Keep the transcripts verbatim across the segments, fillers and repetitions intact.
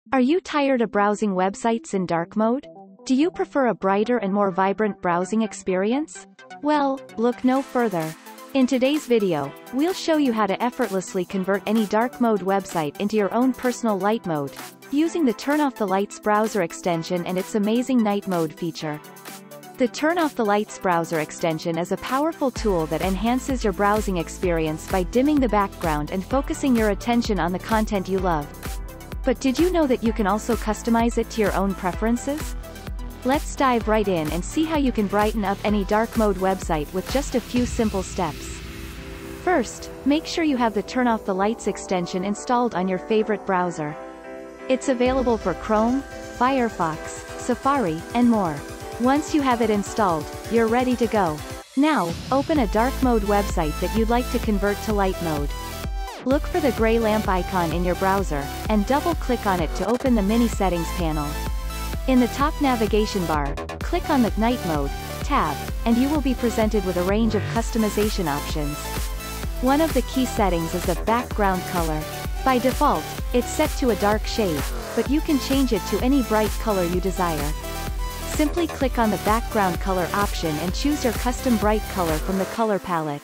Are you tired of browsing websites in dark mode? Do you prefer a brighter and more vibrant browsing experience? Well, look no further. In today's video, we'll show you how to effortlessly convert any dark mode website into your own personal light mode, using the Turn Off the Lights browser extension and its amazing night mode feature. The Turn Off the Lights browser extension is a powerful tool that enhances your browsing experience by dimming the background and focusing your attention on the content you love. But did you know that you can also customize it to your own preferences? Let's dive right in and see how you can brighten up any dark mode website with just a few simple steps. First, make sure you have the Turn Off the Lights extension installed on your favorite browser. It's available for Chrome, Firefox, Safari, and more. Once you have it installed, you're ready to go. Now, open a dark mode website that you'd like to convert to light mode. Look for the gray lamp icon in your browser, and double-click on it to open the mini settings panel. In the top navigation bar, click on the Night Mode tab, and you will be presented with a range of customization options. One of the key settings is the background color. By default, it's set to a dark shade, but you can change it to any bright color you desire. Simply click on the background color option and choose your custom bright color from the color palette.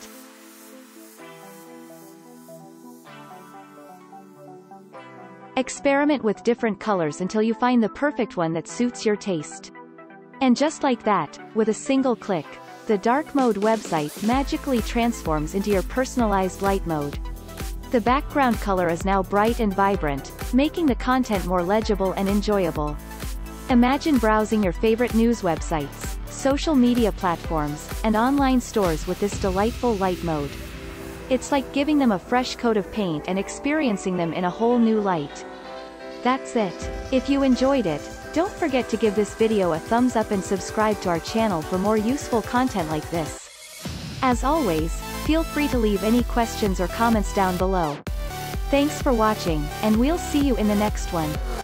Experiment with different colors until you find the perfect one that suits your taste. And just like that, with a single click, the dark mode website magically transforms into your personalized light mode. The background color is now bright and vibrant, making the content more legible and enjoyable. Imagine browsing your favorite news websites, social media platforms, and online stores with this delightful light mode. It's like giving them a fresh coat of paint and experiencing them in a whole new light. That's it. If you enjoyed it, don't forget to give this video a thumbs up and subscribe to our channel for more useful content like this. As always, feel free to leave any questions or comments down below. Thanks for watching, and we'll see you in the next one.